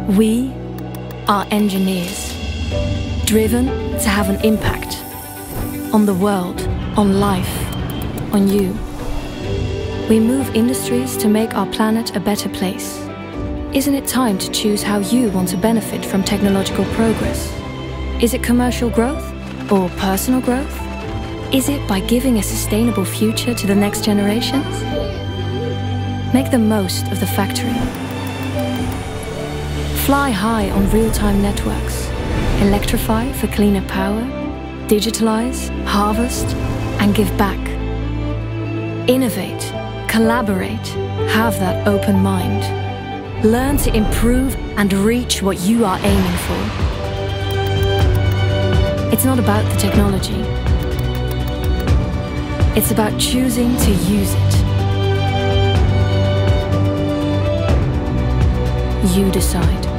We are engineers, driven to have an impact on the world, on life, on you. We move industries to make our planet a better place. Isn't it time to choose how you want to benefit from technological progress? Is it commercial growth or personal growth? Is it by giving a sustainable future to the next generations? Make the most of the factory. Fly high on real-time networks. Electrify for cleaner power. Digitalize, harvest, and give back. Innovate, collaborate, have that open mind. Learn to improve and reach what you are aiming for. It's not about the technology. It's about choosing to use it. You decide.